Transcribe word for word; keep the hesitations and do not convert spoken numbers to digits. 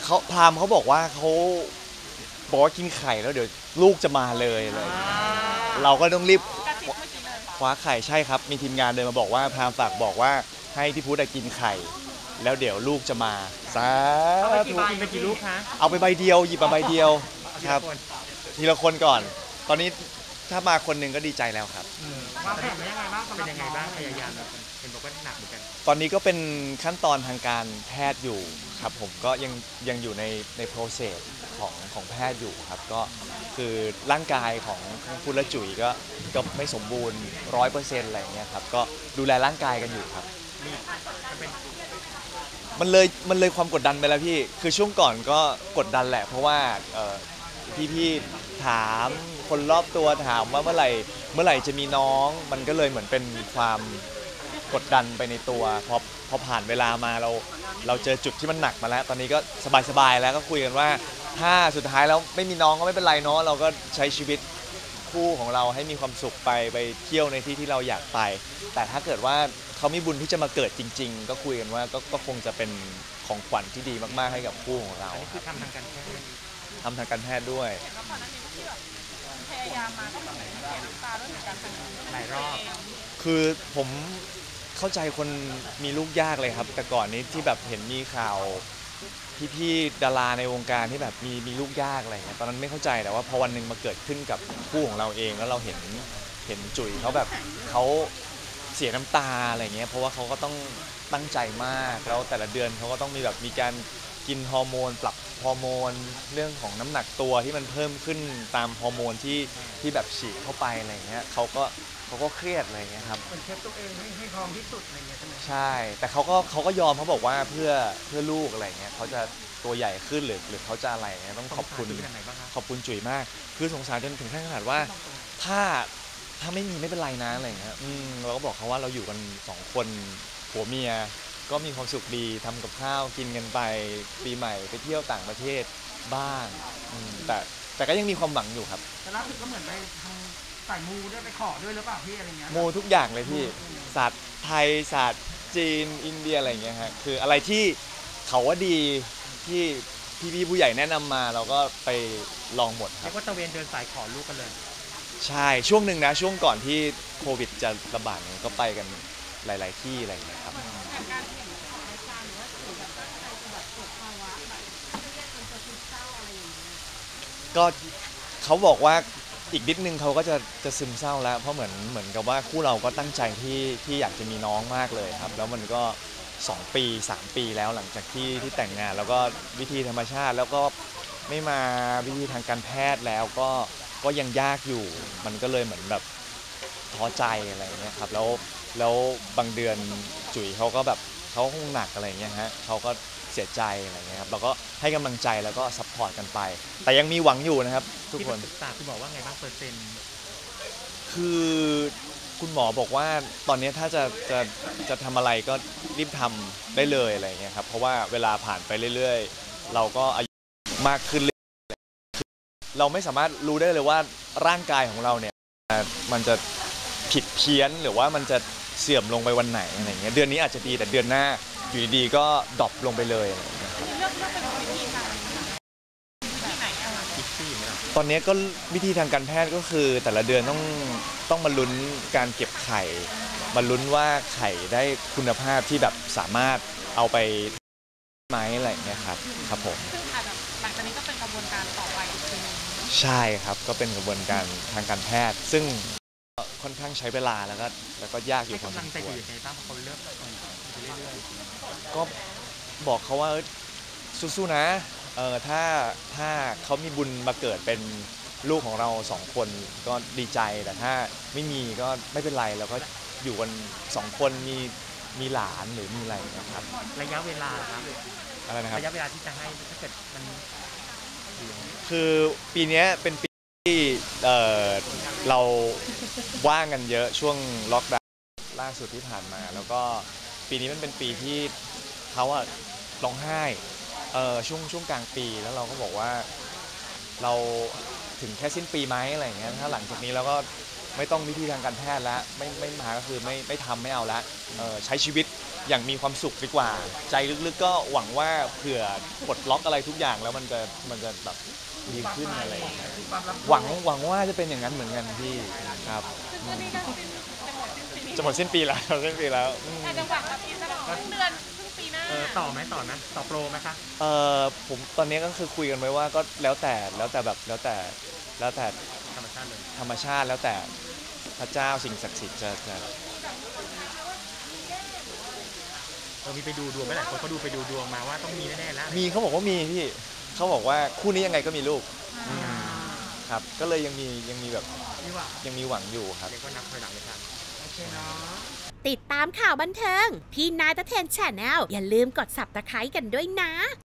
เขาพราหมณ์เขาบอกว่าเขาบอกว่ากินไข่แล้วเดี๋ยวลูกจะมาเลยเลยเราก็ต้องรีบคว้าไข่ใช่ครับมีทีมงานเดินมาบอกว่าพราหมณ์ฝากบอกว่าให้พี่พุทธกินไข่แล้วเดี๋ยวลูกจะมาสาธุกินไปกี่ลูกคะเอาไปใบเดียวหยิบมาใบเดียวครับทีละคนก่อนตอนนี้ถ้ามาคนหนึ่งก็ดีใจแล้วครับวางแผนยังไงบ้างเป็นยังไงบ้างพยายามเห็นบอกว่าหนักเหมือนกันตอนนี้ก็เป็นขั้นตอนทางการแพทย์อยู่ครับผมก็ยังยังอยู่ในใน process ของของแพทย์อยู่ครับก็คือร่างกายของคุณละจุ๋ยก็ก็ไม่สมบูรณ์ร้อยเปอร์เซ็นต์อะไรเงี้ยครับก็ดูแลร่างกายกันอยู่ครับมันเลยมันเลยความกดดันไปแล้วพี่คือช่วงก่อนก็กดดันแหละเพราะว่าพี่ๆถามคนรอบตัวถามว่าเมื่อไหร่เมื่อไหร่จะมีน้องมันก็เลยเหมือนเป็นความกดดันไปในตัวพอพอผ่านเวลามาเราเราเจอจุดที่มันหนักมาแล้วตอนนี้ก็สบายๆแล้วก็คุยกันว่าถ้าสุดท้ายแล้วไม่มีน้องก็ไม่เป็นไรเนาะเราก็ใช้ชีวิตคู่ของเราให้มีความสุขไปไปเที่ยวในที่ที่เราอยากไปแต่ถ้าเกิดว่าเขามีบุญที่จะมาเกิดจริงๆก็คุยกันว่าก็ก็คงจะเป็นของขวัญที่ดีมากๆให้กับคู่ของเราคือทำทางการแพทย์ทำทางการแพทย์ด้วยพยายามมาก็เหมือนเสียน้ำตาด้วยเหมือนกันหลายรอบคือผมเข้าใจคนมีลูกยากเลยครับแต่ก่อนนี้ที่แบบเห็นมีข่าวพี่ๆดาราในวงการที่แบบมีมีลูกยากอะไรเงี้ยตอนนั้นไม่เข้าใจแต่ว่าพอวันหนึ่งมาเกิดขึ้นกับคู่ของเราเองแล้วเราเห็นเห็นจุ๋ยเขาแบบเขาเสียน้ำตาอะไรเงี้ยเพราะว่าเขาก็ต้องตั้งใจมากแล้วแต่ละเดือนเขาก็ต้องมีแบบมีการกินฮอร์โมนปรับฮอร์โมนเรื่องของน้ำหนักตัวที่มันเพิ่มขึ้นตามฮอร์โมนที่ที่แบบฉีดเข้าไปอะไรเงี้ยเขาก็เขาก็เครียดอะไรเงี้ยครับเหมือนเช็คตัวเองให้ให้พร้อมที่สุดอะไรเงี้ยใช่ไหมใช่แต่เขาก็เขาก็ยอมเขาบอกว่าเพื่อเพื่อลูกอะไรเงี้ยเขาจะตัวใหญ่ขึ้นหรือหรือเขาจะอะไรเงี้ยต้องขอบคุณขอบคุณจุ๋ยมากคือสงสารจนถึงขั้นขนาดว่าถ้าถ้าไม่มีไม่เป็นไรนะอะไรเงี้ยอืมเราก็บอกเขาว่าเราอยู่กันสองคนผัวเมียก็มีความสุขดีทำกับข้าวกินกันไปปีใหม่ไปเที่ยวต่างประเทศบ้างแต่แต่ก็ยังมีความหวังอยู่ครับแต่ล่าสุดก็เหมือนไปทางสายมูด้วยไปขอด้วยหรือเปล่าพี่อะไรเงี้ยมูทุกอย่างเลยพี่ศาสตร์ไทยศาสตร์จีนอินเดียอะไรเงี้ยฮะคืออะไรที่เขาว่าดีที่พี่ๆผู้ใหญ่แนะนำมาเราก็ไปลองหมดครับเรียกว่าตะเวนเดินสายขอลูกกันเลยใช่ช่วงหนึ่งนะช่วงก่อนที่โควิดจะระบาดเนี่ยก็ไปกันหลายๆที่อะไรเงี้ยครับก็เขาบอกว่าอีกนิดนึงเขาก็จะจะซึมเศร้าแล้วเพราะเหมือนเหมือนกับว่าคู่เราก็ตั้งใจที่ที่อยากจะมีน้องมากเลยครับแล้วมันก็สองปีสามปีแล้วหลังจากที่ที่แต่งงานแล้วก็วิธีธรรมชาติแล้วก็ไม่มาวิธีทางการแพทย์แล้วก็ก็ยังยากอยู่มันก็เลยเหมือนแบบท้อใจอะไรเงี้ยครับแล้วแล้วบางเดือนจุ๋ยเขาก็แบบเขาคงหนักอะไรเงี้ยฮะเขาก็เสียใจอะไรเงี้ยครับเราก็ให้กำลังใจแล้วก็ซัพพอร์ตกันไปแต่ยังมีหวังอยู่นะครับทุกคนศึกษาคุณหมอว่าไงบ้างเปอร์เซ็นต์คือคุณหมอบอกว่าตอนนี้ถ้าจะจะจะทำอะไรก็รีบทำได้เลยอะไรเงี้ยครับเพราะว่าเวลาผ่านไปเรื่อยๆเราก็อายุมากขึ้นเราไม่สามารถรู้ได้เลยว่าร่างกายของเราเนี่ยมันจะผิดเพี้ยนหรือว่ามันจะเสื่อมลงไปวันไหนอะไรเงี้ยเดือนนี้อาจจะดีแต่เดือนหน้าอยู่ดีๆก็ดรอปลงไปเลยตอนนี้ก็วิธีทางการแพทย์ก็คือแต่ละเดือนต้องต้องมาลุ้นการเก็บไข่มาลุ้นว่าไข่ได้คุณภาพที่แบบสามารถเอาไปไหมอะไรเงี้ยครับครับผมซึ่งอาจจะหลังจากนี้ก็เป็นกระบวนการต่อไปอีกทีนึงใช่ครับก็เป็นกระบวนการทางการแพทย์ซึ่งค่อนข้างใช้เวลาแล้วก็แล้วก็ยากอยู่พอสมควรเขาเลือกไปเรื่อยๆก็บอกเขาว่าสู้ๆนะเออถ้าถ้าเขามีบุญมาเกิดเป็นลูกของเราสองคนก็ดีใจแต่ถ้าไม่มีก็ไม่เป็นไรเราก็อยู่กันสองคนมีมีหลานหรือมีอะไรนะครับระยะเวลาครับอะไรนะครับระยะเวลาที่จะให้ถ้าเกิดมันคือปีนี้เป็นปีที่เออเราว่างกันเยอะช่วงล็อกดาวน์ล่าสุดที่ผ่านมาแล้วก็ปีนี้มันเป็นปีที่เขาอะร้องไห้เออช่วงช่วงกลางปีแล้วเราก็บอกว่าเราถึงแค่สิ้นปีไหมอะไรอย่างเงี้ยถ้าหลังจากนี้เราก็ไม่ต้องวิธีทางการแพทย์แล้วไม่ไม่มาก็คือไม่ไม่ทำไม่เอาละเออใช้ชีวิตอย่างมีความสุขดีกว่า ใจลึกๆก็หวังว่าเผื่อปลดล็อกอะไรทุกอย่างแล้วมันจะมันจะแบบดีขึ้นอะไรอย่างเงี้ยหวังหวังว่าจะเป็นอย่างนั้นเหมือนกันพี่ครับซึ่งก็นี่ก็สิ้นจะหมดสิ้นปีจะหมดสิ้นปีแล้ว สิ้นปีแล้วอืมอาจจะหวังแบบอีกสักครึ่งเดือนครึ่งปีหน้าเออต่อไหมต่อนะต่อโปรไหมคะเออผมตอนนี้ก็คือคุยกันไว้ว่าก็แล้วแต่แล้วแต่แบบแล้วแต่แล้วแต่ธรรมชาติเลยธรรมชาติแล้วแต่พระเจ้าสิ่งศักดิ์สิทธิ์จะจะเรามีไปดูดวงไหมหลายคนเขาดูไปดูดวงมาว่าต้องมีแน่ๆแล้วมีเขาบอกว่ามีพี่เขาบอกว่าคู่นี้ยังไงก็มีลูกอืมครับก็เลยยังมียังมีแบบนี่ว่ายังมีหวังอยู่ครับเรียกว่านับถอยหลังเลยครับโอเคเนาะติดตามข่าวบันเทิง พี่นายตะเทนแชนแนลอย่าลืมกด ซับสไครบ์ กันด้วยนะ